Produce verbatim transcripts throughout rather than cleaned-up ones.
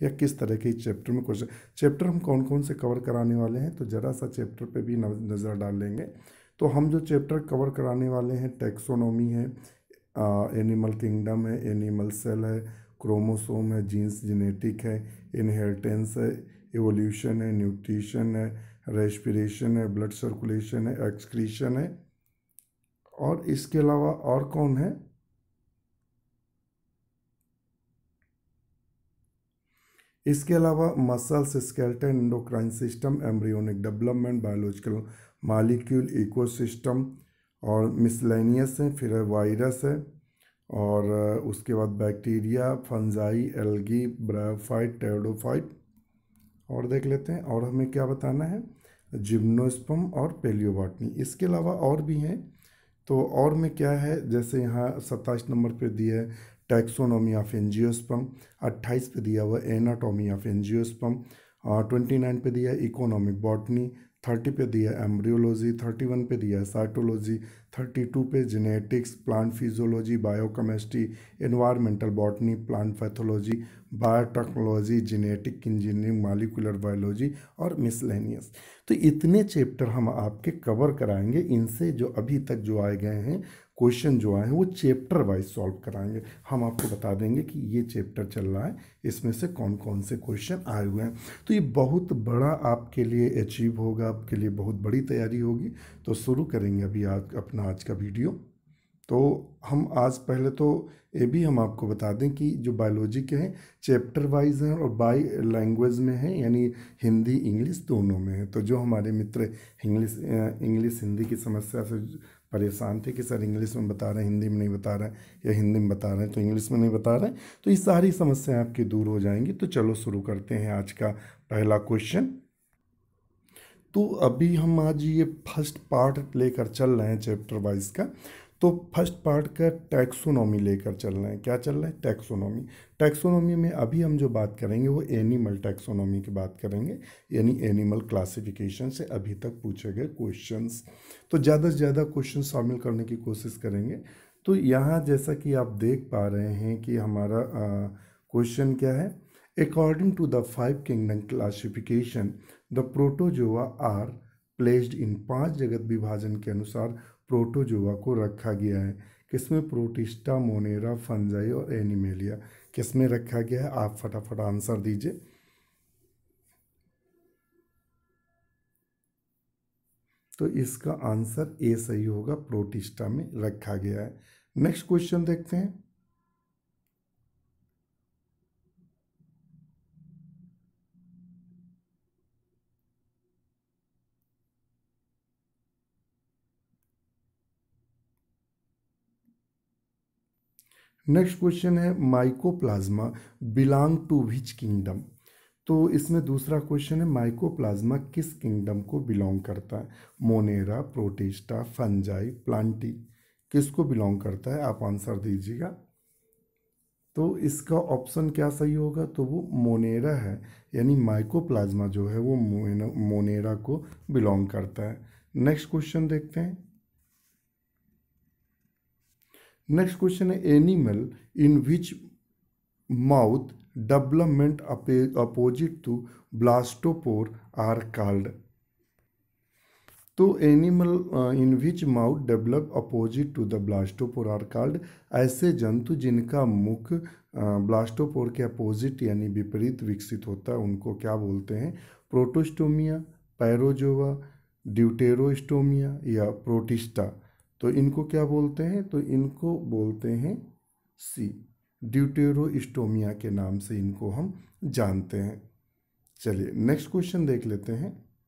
या किस तरह के चैप्टर में क्वेश्चन, चैप्टर हम कौन कौन से कवर कराने वाले हैं तो ज़रा सा चैप्टर पे भी नज़र डाल लेंगे। तो हम जो चैप्टर कवर कराने वाले हैं, टैक्सोनॉमी है, एनिमल किंगडम है, एनिमल सेल है, क्रोमोसोम है, जीन्स जेनेटिक है, इनहेरिटेंस है, एवोल्यूशन है, न्यूट्रिशन है, रेस्पिरेशन है, ब्लड सर्कुलेशन है, एक्सक्रीशन है, और इसके अलावा और कौन है, इसके अलावा muscles, skeleton, endocrine system, embryonic development, biological molecule, ecosystem और मिसलेनियस है, फिर है वायरस है, और उसके बाद bacteria, fungi, algae, bryophyte, pteridophyte, और देख लेते हैं। और हमें क्या बताना है, जिम्नोस्पर्म और पेलियोबॉटनी। इसके अलावा और भी हैं, तो और में क्या है, जैसे यहाँ सत्ताईस नंबर पे दिया है टैक्सोनॉमी ऑफ एंजियोस्पर्म, अट्ठाईस पे दिया हुआ anatomy of angiosperm, twenty nine पे दिया इकोनॉमिक बॉटनी, थर्टी पे दिया एम्ब्रियोलॉजी, थर्टी वन पे दिया साइटोलॉजी, थर्टी टू पे genetics, plant physiology, biochemistry, environmental botany, plant pathology, biotechnology, genetic engineering, molecular biology और मिसलेनियस। तो इतने चैप्टर हम आपके कवर कराएंगे। इनसे जो अभी तक जो आए गए हैं क्वेश्चन जो आए हैं वो चैप्टर वाइज सॉल्व कराएंगे। हम आपको बता देंगे कि ये चैप्टर चल रहा है, इसमें से कौन कौन से क्वेश्चन आए हुए हैं। तो ये बहुत बड़ा आपके लिए अचीव होगा, आपके लिए बहुत बड़ी तैयारी होगी। तो शुरू करेंगे अभी आज अपना आज का वीडियो। तो हम आज पहले तो ये भी हम आपको बता दें कि जो बायोलॉजी के हैं चैप्टर वाइज हैं और बाई लैंग्वेज में हैं, यानी हिंदी इंग्लिश दोनों में है। तो जो हमारे मित्र इंग्लिश इंग्लिश हिंदी की समस्या से परेशान थे कि सर इंग्लिश में बता रहे हैं, हिंदी में नहीं बता रहे हैं, या हिंदी में बता रहे हैं तो इंग्लिश में नहीं बता रहे हैं, तो ये सारी समस्याएं आपकी दूर हो जाएंगी। तो चलो शुरू करते हैं आज का पहला क्वेश्चन। तो अभी हम आज ये फर्स्ट पार्ट लेकर चल रहे हैं चैप्टर वाइज का। तो फर्स्ट पार्ट का टैक्सोनॉमी लेकर चल रहे हैं। क्या चल रहा है, टैक्सोनॉमी। टैक्सोनॉमी में अभी हम जो बात करेंगे वो एनिमल टैक्सोनॉमी की बात करेंगे, यानी एनिमल क्लासिफिकेशन से अभी तक पूछे गए क्वेश्चंस। तो ज़्यादा से ज़्यादा क्वेश्चन शामिल करने की कोशिश करेंगे। तो यहाँ जैसा कि आप देख पा रहे हैं कि हमारा क्वेश्चन क्या है, according to the five kingdom classification the protozoa are placed in, पांच जगत विभाजन के अनुसार प्रोटोजोआ को रखा गया है। किसमें, प्रोटिस्टा, मोनेरा, फंजाई और एनिमेलिया, किसमें रखा गया है। आप फटाफट आंसर दीजिए। तो इसका आंसर ए सही होगा, प्रोटिस्टा में रखा गया है। नेक्स्ट क्वेश्चन देखते हैं। नेक्स्ट क्वेश्चन है, mycoplasma belong to which kingdom. तो इसमें दूसरा क्वेश्चन है, माइकोप्लाज्मा किस किंगडम को बिलोंग करता है। मोनेरा, प्रोटिस्टा, फंजाई, प्लांटी, किसको बिलोंग करता है, आप आंसर दीजिएगा। तो इसका ऑप्शन क्या सही होगा, तो वो मोनेरा है, यानी माइकोप्लाज्मा जो है वो मोनेरा को बिलोंग करता है। नेक्स्ट क्वेश्चन देखते हैं। नेक्स्ट क्वेश्चन है, animal in which mouth development opposite to blastopore are called. तो animal in which mouth develop opposite to the blastopore are called, ऐसे जंतु जिनका मुख ब्लास्टोपोर के अपोजिट यानी विपरीत विकसित होता है उनको क्या बोलते हैं। प्रोटोस्टोमिया, पैरोजोआ, ड्यूटेरोस्टोमिया या प्रोटिस्टा। तो इनको क्या बोलते हैं, तो इनको बोलते हैं सी, ड्यूटेरोस्टोमिया के नाम से इनको हम जानते हैं। चलिए नेक्स्ट क्वेश्चन देख लेते हैं।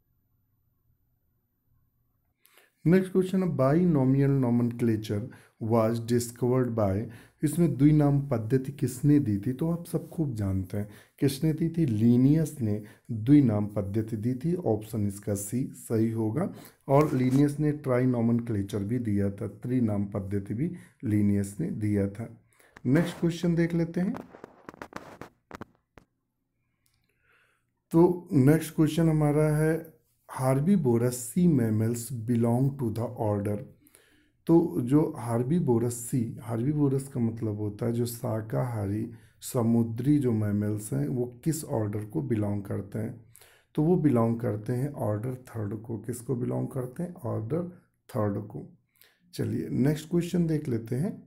नेक्स्ट क्वेश्चन है, binomial nomenclature was discovered by. इसमें द्विनाम पद्धति किसने दी थी, तो आप सब खूब जानते हैं किसने दी थी, लीनियस ने द्विनाम पद्धति दी थी। ऑप्शन इसका सी सही होगा। और लीनियस ने ट्राई नोमेनक्लेचर भी दिया था, त्रिनाम पद्धति भी लीनियस ने दिया था। नेक्स्ट क्वेश्चन देख लेते हैं। तो नेक्स्ट क्वेश्चन हमारा है, herbivorous sea mammals belong to the order. तो जो हार्बीवोरस सी, हार्बीवोरस का मतलब होता है जो शाकाहारी समुद्री जो मैमल्स हैं वो किस ऑर्डर को बिलोंग करते हैं? तो वो बिलोंग करते हैं ऑर्डर थर्ड को। किसको बिलोंग करते हैं? ऑर्डर थर्ड को। चलिए नेक्स्ट क्वेश्चन देख लेते हैं।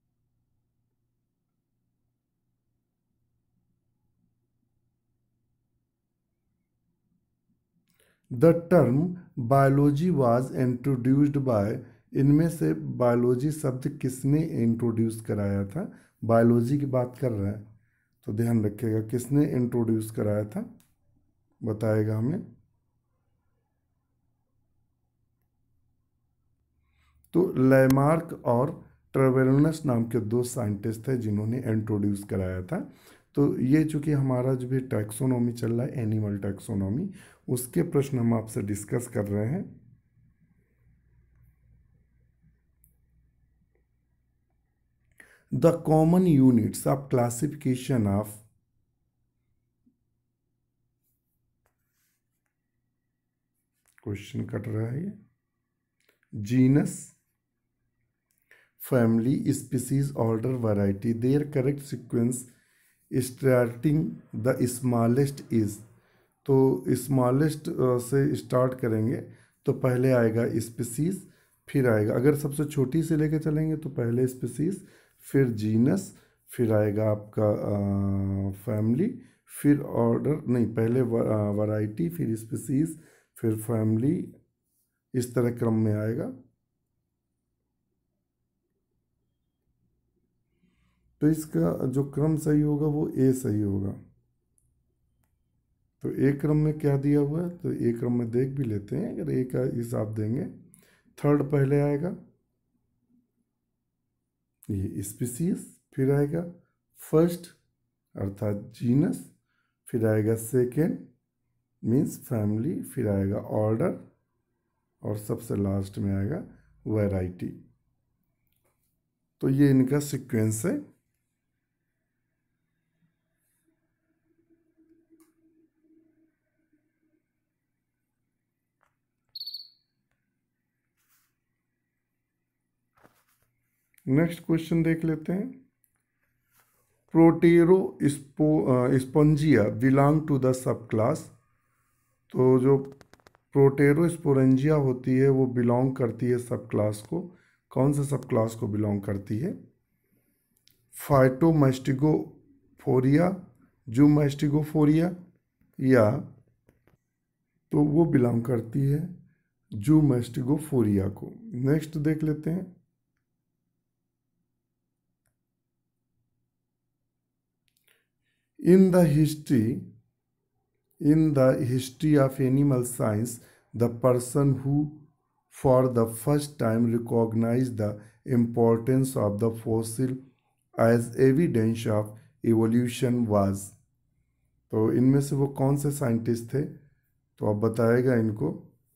The term biology was introduced by, इनमें से बायोलॉजी शब्द किसने इंट्रोड्यूस कराया था? बायोलॉजी की बात कर रहे हैं तो ध्यान रखिएगा, किसने इंट्रोड्यूस कराया था बताएगा हमें। तो लैमार्क और ट्रेवेलनस नाम के दो साइंटिस्ट थे जिन्होंने इंट्रोड्यूस कराया था। तो ये चूंकि हमारा जो भी टैक्सोनॉमी चल रहा है, एनिमल टैक्सोनॉमी, उसके प्रश्न हम आपसे डिस्कस कर रहे हैं। The common units of classification of, question कट रहा है ये, genus, family, species, order, variety, their correct sequence starting the smallest is। तो स्मॉलेस्ट से स्टार्ट करेंगे तो पहले आएगा स्पीसीज, फिर आएगा, अगर सबसे छोटी से लेके चलेंगे तो पहले स्पीसीज, फिर जीनस, फिर आएगा आपका फैमिली, फिर ऑर्डर, नहीं पहले वैरायटी, फिर स्पीसीज, फिर फैमिली, इस तरह क्रम में आएगा। तो इसका जो क्रम सही होगा वो ए सही होगा। तो ए क्रम में क्या दिया हुआ है, तो ए क्रम में देख भी लेते हैं। अगर ए का हिसाब देंगे, थर्ड पहले आएगा ये स्पीसीज, फिर आएगा फर्स्ट अर्थात जीनस, फिर आएगा सेकेंड मीन्स फैमिली, फिर आएगा ऑर्डर, और सबसे लास्ट में आएगा वैरायटी। तो ये इनका सीक्वेंस है। नेक्स्ट क्वेश्चन देख लेते हैं। Proterospongia belong to the sub class. तो जो प्रोटेरो स्पोरेंजिया होती है वो बिलोंग करती है सब क्लास को। कौन से सब क्लास को बिलोंग करती है? फाइटोमैस्टिगोफोरिया, जूमैस्टिगोफोरिया, या तो वो बिलोंग करती है जूमैस्टिगोफोरिया को। नेक्स्ट देख लेते हैं। In the history, in the history of animal science, the person who for the first time recognized the importance of the fossil as evidence of evolution was। तो इनमें से वो कौन से साइंटिस्ट थे? तो आप बताएगा इनको।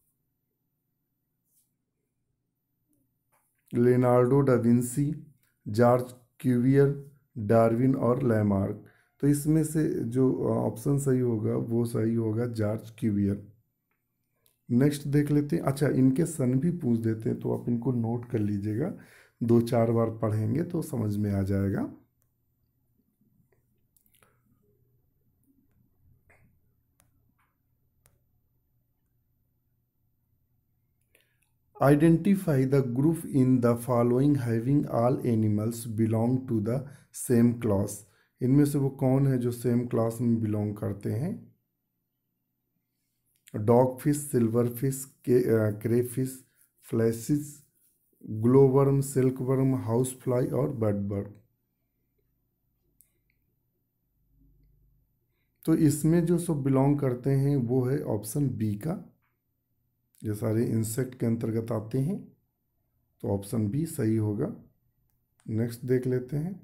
Leonardo da Vinci, Georges Cuvier, Darwin और लैमार्क। तो इसमें से जो ऑप्शन सही होगा वो सही होगा जॉर्ज क्यूवियर। नेक्स्ट देख लेते हैं। अच्छा, इनके सन भी पूछ देते हैं तो आप इनको नोट कर लीजिएगा, दो चार बार पढ़ेंगे तो समझ में आ जाएगा। Identify the group in the following having all animals belong to the same class. इनमें से वो कौन है जो सेम क्लास में बिलोंग करते हैं? Dog fish, silver fish, crayfish, फ्लैसिस, ग्लोवर्म, सिल्कवर्म, हाउस फ्लाई और बर्ड बर्ड। तो इसमें जो सब बिलोंग करते हैं वो है ऑप्शन बी का, ये सारे इंसेक्ट के अंतर्गत आते हैं, तो ऑप्शन बी सही होगा। नेक्स्ट देख लेते हैं।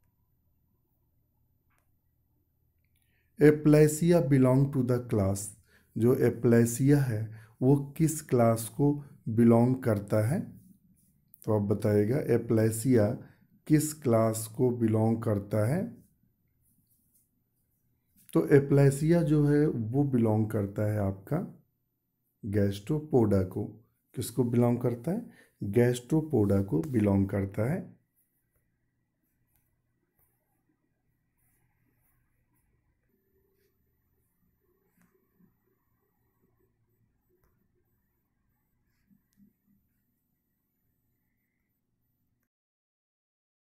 Aplysia belong to the class. जो एप्लेसिया है वो किस क्लास को बिलोंग करता है? तो आप बताइएगा एप्लेसिया किस क्लास को बिलोंग करता है? तो एप्लेसिया जो है वो बिलोंग करता है आपका गैस्ट्रोपोडा को। किसको बिलोंग करता है? गैस्ट्रोपोडा को बिलोंग करता है।